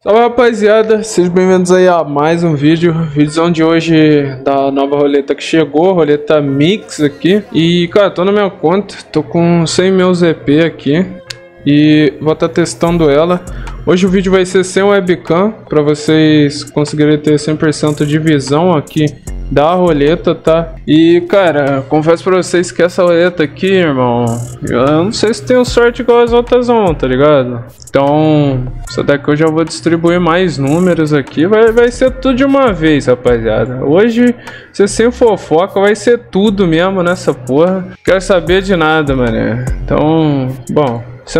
Salve rapaziada, sejam bem-vindos aí a mais um vídeozão de hoje da nova roleta que chegou, roleta Mix aqui. E cara, tô na minha conta, tô com 100 mil ZP aqui e vou estar testando ela. Hoje o vídeo vai ser sem webcam, para vocês conseguirem ter 100% de visão aqui da roleta, tá? E cara, confesso pra vocês que essa roleta aqui, irmão, eu não sei se tenho sorte igual as outras não, tá ligado? Então, essa daqui eu já vou distribuir mais números aqui, vai ser tudo de uma vez, rapaziada. Hoje, se sem fofoca, vai ser tudo mesmo nessa porra. Quero saber de nada, mané. Então, bom,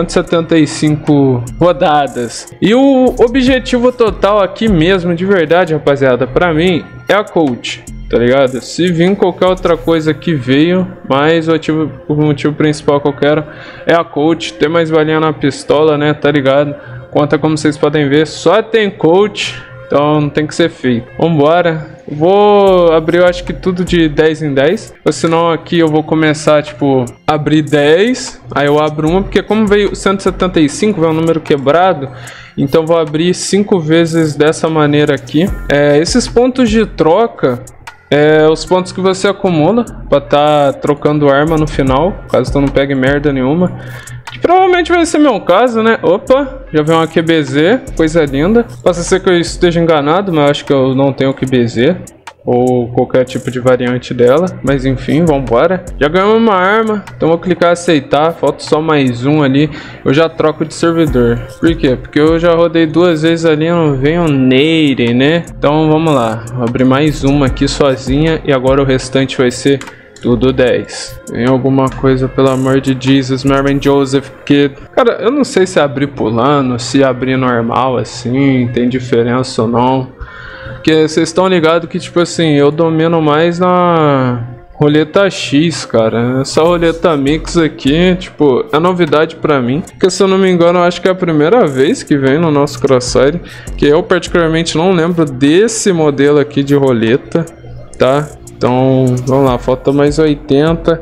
175 rodadas. E o objetivo total aqui mesmo, de verdade, rapaziada, pra mim, é a coach, tá ligado? Se vir qualquer outra coisa que veio, mas o motivo principal que eu quero é a coach. Ter mais balinha na pistola, né, tá ligado? Conta, como vocês podem ver, só tem coach, então não tem que ser feito. Vambora. Vou abrir, eu acho que tudo de 10 em 10. Ou senão aqui eu vou começar, tipo, abrir 10. Aí eu abro uma, porque como veio 175, veio um número quebrado. Então vou abrir 5 vezes dessa maneira aqui. Esses pontos de troca, os pontos que você acumula pra tá trocando arma no final, caso tu não pegue merda nenhuma. Que provavelmente vai ser meu caso, né? Opa, já veio uma QBZ, coisa linda. Possa ser que eu esteja enganado, mas acho que eu não tenho QBZ ou qualquer tipo de variante dela, mas enfim, vambora. Já ganhamos uma arma, então vou clicar em aceitar, falta só mais um ali, eu já troco de servidor. Por quê? Porque eu já rodei 2 vezes ali, não venho nele, né? Então vamos lá, vou abrir mais uma aqui sozinha e agora o restante vai ser tudo 10. Vem alguma coisa, pelo amor de Jesus, Marvin Joseph, porque, cara, eu não sei se abrir pulando, se abrir normal assim, tem diferença ou não. Porque vocês estão ligados que, tipo assim, eu domino mais na roleta X, cara. Essa roleta Mix aqui, tipo, é novidade pra mim. Porque, se eu não me engano, eu acho que é a primeira vez que vem no nosso Crossfire. Que eu, particularmente, não lembro desse modelo aqui de roleta, tá? Então, vamos lá, falta mais 80.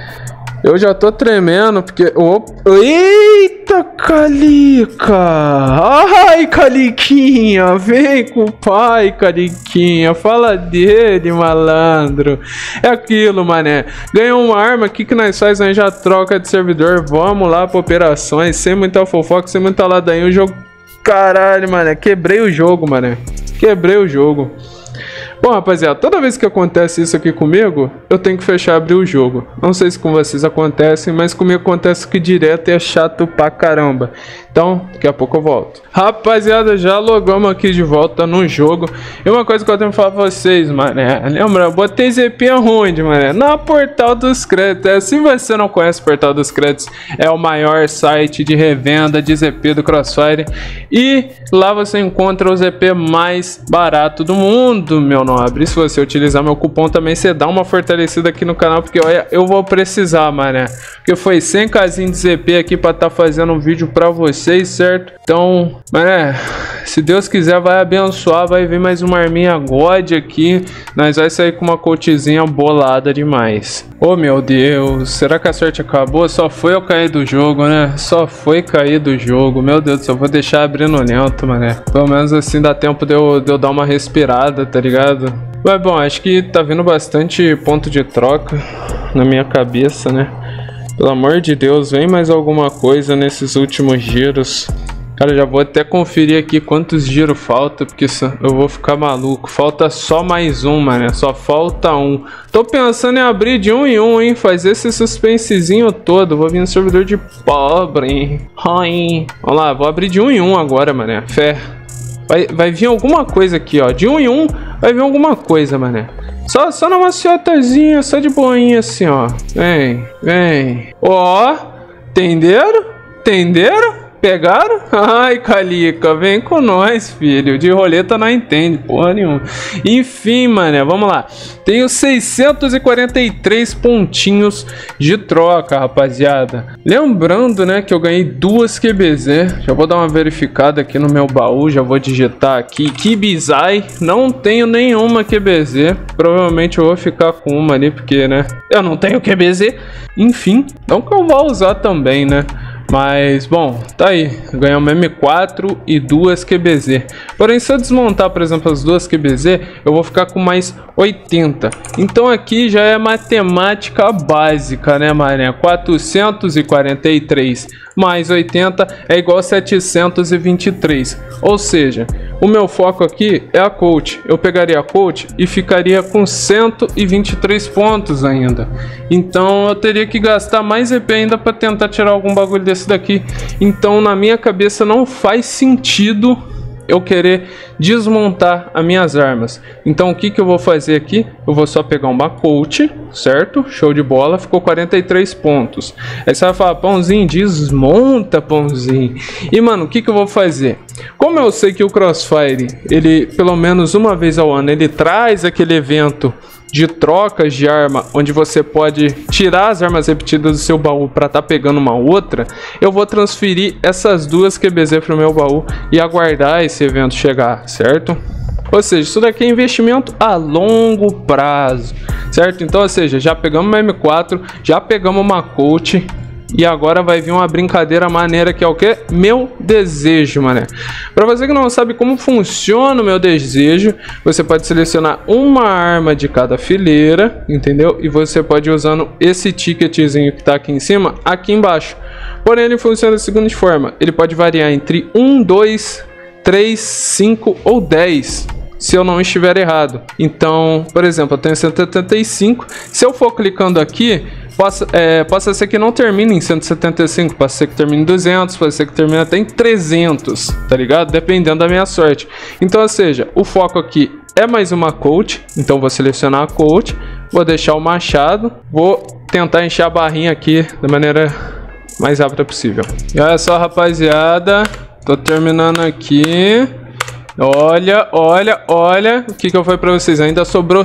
Eu já tô tremendo, porque... Eita, Calica! Ai, Caliquinha! Vem com o pai, Caliquinha! Fala dele, malandro! É aquilo, mané. Ganhou uma arma, o que nós faz? Nós já troca de servidor. Vamos lá pra operações, sem muita fofoca, sem muita ladainha. O jogo... Caralho, mané. Quebrei o jogo, mané. Quebrei o jogo. Bom, rapaziada, toda vez que acontece isso aqui comigo, eu tenho que fechar e abrir o jogo. Não sei se com vocês acontece, mas comigo acontece que direto é chato pra caramba. Então, daqui a pouco eu volto. Rapaziada, já logamos aqui de volta no jogo. E uma coisa que eu tenho que falar pra vocês, mané. Lembra, eu botei ZP onde, mané? Na Portal dos Créditos. Se você não conhece o Portal dos Créditos, é o maior site de revenda de ZP do Crossfire. E lá você encontra o ZP mais barato do mundo, meu nobre. E se você utilizar meu cupom também, você dá uma fortalecida aqui no canal, porque olha, eu vou precisar, mané. Porque foi 100 casinhos de ZP aqui pra tá fazendo um vídeo pra vocês, certo? Então, mané, se Deus quiser, vai abençoar, vai vir mais uma arminha God aqui. Nós vai sair com uma coachzinha bolada demais. Oh, meu Deus, será que a sorte acabou? Só foi eu cair do jogo, né? Só foi cair do jogo. Meu Deus do céu, vou deixar abrindo lento, mané. Pelo menos assim dá tempo de eu dar uma respirada, tá ligado? Mas bom, acho que tá vindo bastante ponto de troca na minha cabeça, né? Pelo amor de Deus, vem mais alguma coisa nesses últimos giros. Cara, já vou até conferir aqui quantos giros falta, porque eu vou ficar maluco. Falta só mais um, mano. Só falta um. Tô pensando em abrir de um em um, hein? Fazer esse suspensezinho todo. Vou vir no servidor de pobre, hein? Ai. Vamos lá, vou abrir de um em um agora, mané. Fé. Vai vir alguma coisa aqui, ó. De um em um vai vir alguma coisa, mané. Só na maciotazinha, só de boinha assim, ó. Vem. Ó, entenderam? Entenderam? Pegaram? Ai, Calica, vem com nós, filho. De roleta não entende porra nenhuma. Enfim, mané, vamos lá. Tenho 643 pontinhos de troca, rapaziada. Lembrando, né, que eu ganhei 2 QBZ. Já vou dar uma verificada aqui no meu baú. Já vou digitar aqui Kibizai. Não tenho nenhuma QBZ. Provavelmente eu vou ficar com uma ali, porque, né, eu não tenho QBZ. Enfim, não que eu vou usar também, né. Mas, bom, tá aí. Ganhamos M4 e 2 QBZ. Porém, se eu desmontar, por exemplo, as 2 QBZ, eu vou ficar com mais 80. Então aqui já é matemática básica, né, mané? 443 mais 80 é igual a 723. Ou seja, o meu foco aqui é a Colt. Eu pegaria a Colt e ficaria com 123 pontos ainda. Então eu teria que gastar mais EP ainda para tentar tirar algum bagulho desse daqui. Então na minha cabeça não faz sentido eu querer desmontar as minhas armas. Então o que eu vou fazer aqui? Eu vou só pegar uma Colt, certo? Show de bola, ficou 43 pontos. Aí você vai falar, Pãozinho, desmonta, Pãozinho. E mano, o que eu vou fazer? Como eu sei que o Crossfire, ele pelo menos uma vez ao ano, ele traz aquele evento de trocas de arma, onde você pode tirar as armas repetidas do seu baú para estar pegando uma outra, eu vou transferir essas 2 QBZ para o meu baú e aguardar esse evento chegar, certo? Ou seja, isso daqui é investimento a longo prazo, certo? Então, ou seja, já pegamos uma M4, já pegamos uma Colt. E agora vai vir uma brincadeira maneira que é o que? Meu desejo, mané. Pra você que não sabe como funciona o meu desejo, você pode selecionar uma arma de cada fileira, entendeu? E você pode ir usando esse ticketzinho que tá aqui em cima, aqui embaixo. Porém, ele funciona da seguinte forma. Ele pode variar entre 1, 2, 3, 5 ou 10. Se eu não estiver errado. Então, por exemplo, eu tenho 175. Se eu for clicando aqui, possa ser que não termine em 175, pode ser que termine em 200, pode ser que termine até em 300, tá ligado? Dependendo da minha sorte. Então, ou seja, o foco aqui é mais uma Colt, então vou selecionar a Colt, vou deixar o machado, vou tentar encher a barrinha aqui da maneira mais rápida possível. E olha só, rapaziada, tô terminando aqui. Olha, olha, olha o que eu falei pra vocês. Ainda sobrou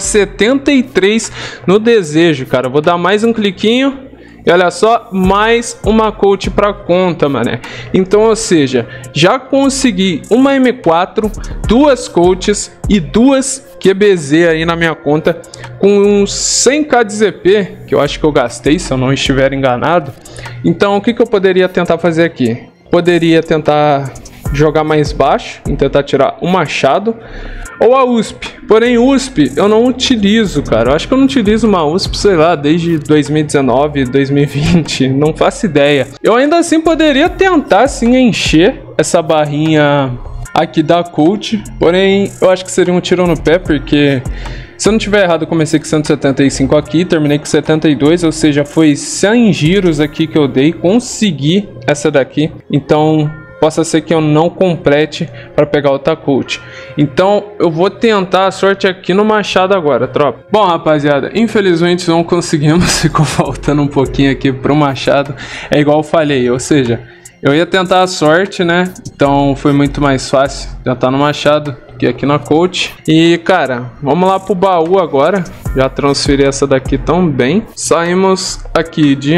73 no desejo, cara. Vou dar mais um cliquinho e olha só, mais uma Colt pra conta, mané. Então, ou seja, já consegui uma M4, 2 Colts e 2 QBZ aí na minha conta, com uns 100k de ZP, que eu acho que eu gastei, se eu não estiver enganado. Então, o que eu poderia tentar fazer aqui? Poderia tentar jogar mais baixo, e tentar tirar o machado ou a USP. Porém, USP eu não utilizo, cara. Eu acho que eu não utilizo uma USP, sei lá, desde 2019, 2020, não faço ideia. Eu ainda assim poderia tentar sim encher essa barrinha aqui da Colt, porém eu acho que seria um tiro no pé, porque se eu não tiver errado, eu comecei com 175 aqui, terminei com 72, ou seja, foi 100 giros aqui que eu dei, consegui essa daqui. Então possa ser que eu não complete para pegar outra Colt. Então eu vou tentar a sorte aqui no machado agora, tropa. Bom, rapaziada, infelizmente não conseguimos. Ficou faltando um pouquinho aqui pro machado. É igual eu falei, ou seja, eu ia tentar a sorte, né? Então foi muito mais fácil tentar no machado que aqui na Colt. E cara, vamos lá pro baú agora. Já transferi essa daqui também. Saímos aqui de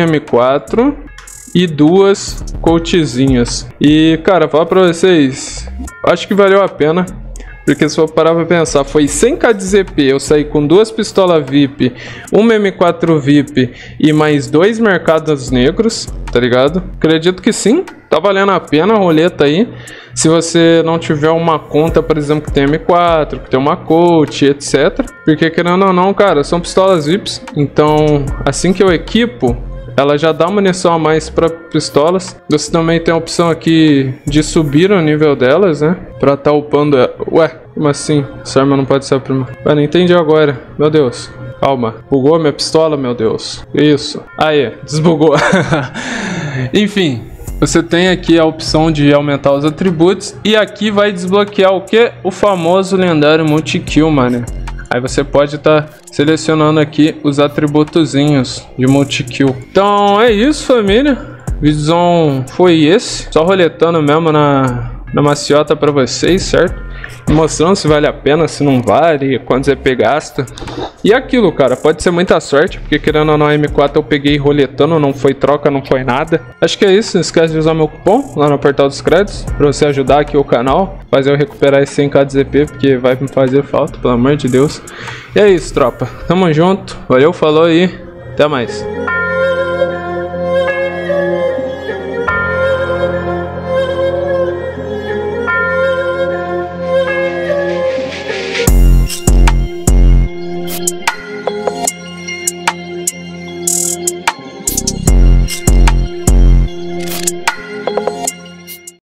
M4 e 2 Coltzinhas. E cara, falar pra vocês, acho que valeu a pena, porque se eu parar pra pensar, foi 100k de ZP, eu saí com 2 pistolas VIP, uma M4 VIP e mais 2 mercados negros, tá ligado? Acredito que sim, tá valendo a pena a roleta aí. Se você não tiver uma conta, por exemplo, que tem M4, que tem uma Colt, etc. Porque querendo ou não, cara, são pistolas VIPs, então assim que eu equipo, ela já dá munição a mais para pistolas. Você também tem a opção aqui de subir o nível delas, né? Pra tá upando. Ué, como assim? Essa arma não pode ser a primeira. Ué, não entendi agora. Meu Deus. Calma. Bugou minha pistola, meu Deus. Isso. Aí, desbugou. Enfim, você tem aqui a opção de aumentar os atributos. E aqui vai desbloquear o que? O famoso lendário multi-kill, mano. Aí você pode estar selecionando aqui os atributozinhos de multi-kill. Então é isso, família. O vídeozão foi esse. Só roletando mesmo na maciota para vocês, certo? Mostrando se vale a pena, se não vale, quanto ZP gasta. E aquilo, cara, pode ser muita sorte, porque querendo ou não, a M4 eu peguei roletando, não foi troca, não foi nada. Acho que é isso, não esquece de usar meu cupom lá no portal dos créditos, pra você ajudar aqui o canal, fazer eu recuperar esse 100k de ZP, porque vai me fazer falta, pelo amor de Deus. E é isso, tropa, tamo junto, valeu, falou e até mais.